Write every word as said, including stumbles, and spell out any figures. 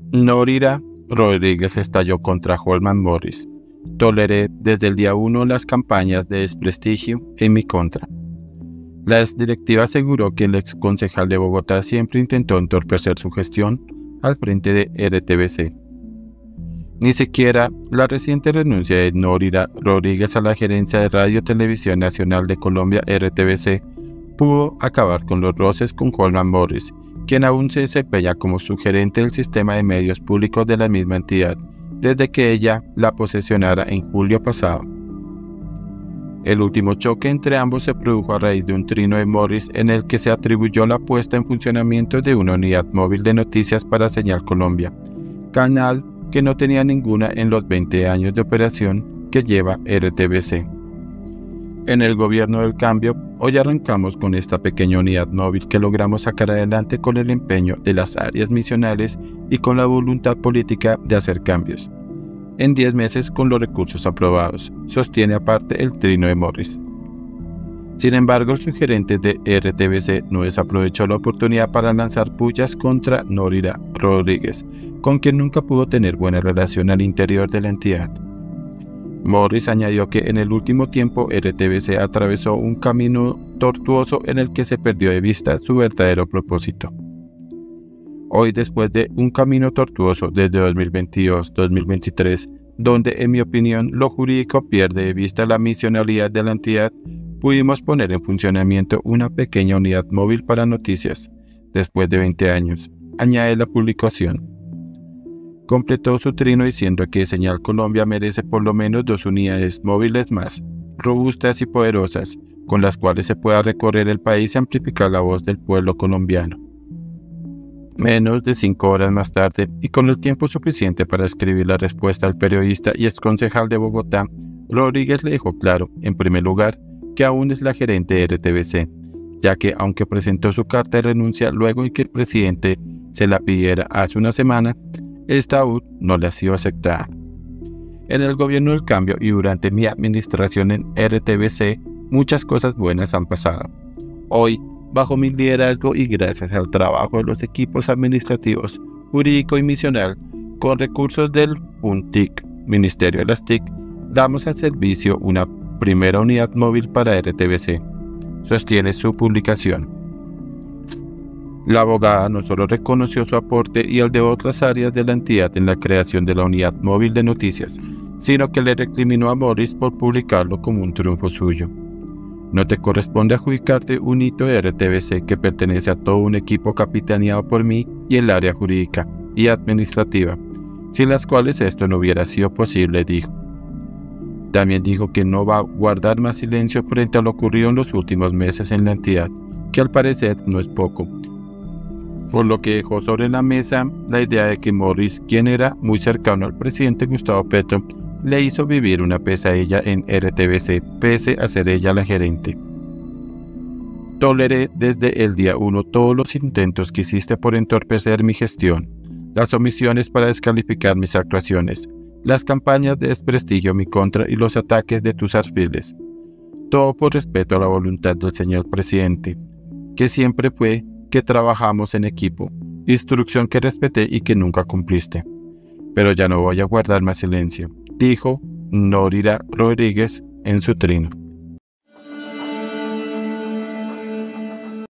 Norira Rodríguez estalló contra Holman Morris. Toleré desde el día uno las campañas de desprestigio en mi contra. La exdirectiva aseguró que el exconcejal de Bogotá siempre intentó entorpecer su gestión al frente de R T V C. Ni siquiera la reciente renuncia de Norira Rodríguez a la gerencia de Radio Televisión Nacional de Colombia R T V C pudo acabar con los roces con Holman Morris, quien aún se desempeña como subgerente del sistema de medios públicos de la misma entidad, desde que ella la posesionara en julio pasado. El último choque entre ambos se produjo a raíz de un trino de Morris en el que se atribuyó la puesta en funcionamiento de una unidad móvil de noticias para Señal Colombia, canal que no tenía ninguna en los veinte años de operación que lleva R T V C. En el gobierno del cambio, hoy arrancamos con esta pequeña unidad móvil que logramos sacar adelante con el empeño de las áreas misionales y con la voluntad política de hacer cambios. En diez meses con los recursos aprobados, sostiene aparte el trino de Morris. Sin embargo, el subgerente de R T V C no desaprovechó la oportunidad para lanzar pullas contra Norira Rodríguez, con quien nunca pudo tener buena relación al interior de la entidad. Morris añadió que en el último tiempo R T V C atravesó un camino tortuoso en el que se perdió de vista su verdadero propósito. Hoy, después de un camino tortuoso desde dos mil veintidós a dos mil veintitrés, donde en mi opinión lo jurídico pierde de vista la misionalidad de la entidad, pudimos poner en funcionamiento una pequeña unidad móvil para noticias, después de veinte años, añade la publicación. Completó su trino diciendo que Señal Colombia merece por lo menos dos unidades móviles más, robustas y poderosas, con las cuales se pueda recorrer el país y amplificar la voz del pueblo colombiano. Menos de cinco horas más tarde, y con el tiempo suficiente para escribir la respuesta al periodista y exconcejal de Bogotá, Rodríguez le dejó claro, en primer lugar, que aún es la gerente de R T V C, ya que aunque presentó su carta de renuncia luego de que el presidente se la pidiera hace una semana, esta aún no le ha sido aceptada. En el gobierno del cambio y durante mi administración en R T V C, muchas cosas buenas han pasado. Hoy, bajo mi liderazgo y gracias al trabajo de los equipos administrativos, jurídico y misional, con recursos del UNTIC, Ministerio de las T I C, damos al servicio una primera unidad móvil para R T V C. Sostiene su publicación. La abogada no solo reconoció su aporte y el de otras áreas de la entidad en la creación de la unidad móvil de noticias, sino que le recriminó a Morris por publicarlo como un triunfo suyo. No te corresponde adjudicarte un hito de R T V C que pertenece a todo un equipo capitaneado por mí y el área jurídica y administrativa, sin las cuales esto no hubiera sido posible, dijo. También dijo que no va a guardar más silencio frente a lo ocurrido en los últimos meses en la entidad, que al parecer no es poco, por lo que dejó sobre la mesa la idea de que Morris, quien era muy cercano al presidente Gustavo Petro, le hizo vivir una pesadilla en R T V C, pese a ser ella la gerente. Toleré desde el día uno todos los intentos que hiciste por entorpecer mi gestión, las omisiones para descalificar mis actuaciones, las campañas de desprestigio en mi contra y los ataques de tus alfiles. Todo por respeto a la voluntad del señor presidente, que siempre fue que trabajamos en equipo, instrucción que respeté y que nunca cumpliste. Pero ya no voy a guardar más silencio, dijo Norira Rodríguez en su trino.